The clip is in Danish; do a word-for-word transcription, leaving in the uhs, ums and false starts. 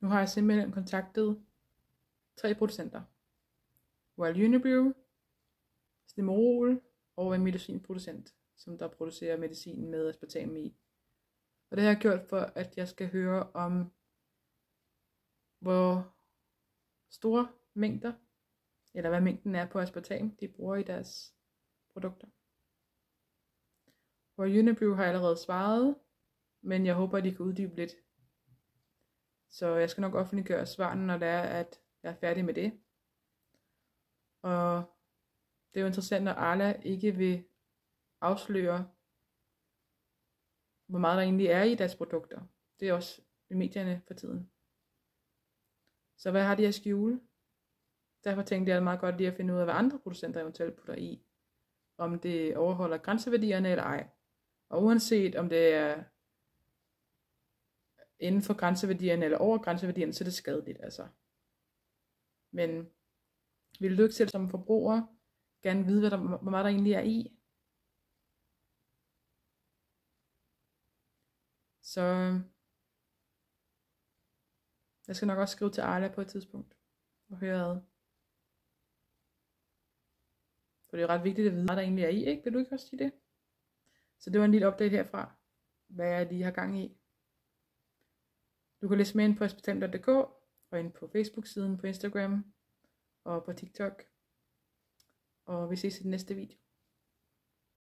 Nu har jeg simpelthen kontaktet tre producenter. Royal Unibrew, Stimorol og en medicinproducent, som der producerer medicin med aspartam i. Og det har jeg gjort for, at jeg skal høre om, hvor store mængder, eller hvad mængden er på aspartam, de bruger i deres produkter. Royal Unibrew har jeg allerede svaret, men jeg håber, at de kan uddybe lidt. Så jeg skal nok offentliggøre svarene, når det er, at jeg er færdig med det. Og det er jo interessant, når Arla ikke vil afsløre, hvor meget der egentlig er i deres produkter. Det er også i medierne for tiden. Så hvad har de at skjule? Derfor tænkte jeg, at det er meget godt lige at finde ud af, hvad andre producenter eventuelt putter i. Om det overholder grænseværdierne eller ej. Og uanset om det er inden for grænseværdierne eller over grænseværdierne, så er det skadeligt altså. Men vil du ikke selv som forbruger gerne vide, hvad der, hvor meget der egentlig er i? Så jeg skal nok også skrive til Arla på et tidspunkt og høre ad. For det er ret vigtigt at vide, hvad der egentlig er i, ikke? Vil du ikke også sige det? Så det var en lille update herfra, hvad jeg lige har gang i. Du kan læse mere ind på aspartam punktum d k og ind på Facebook-siden, på Instagram og på TikTok. Og vi ses i den næste video.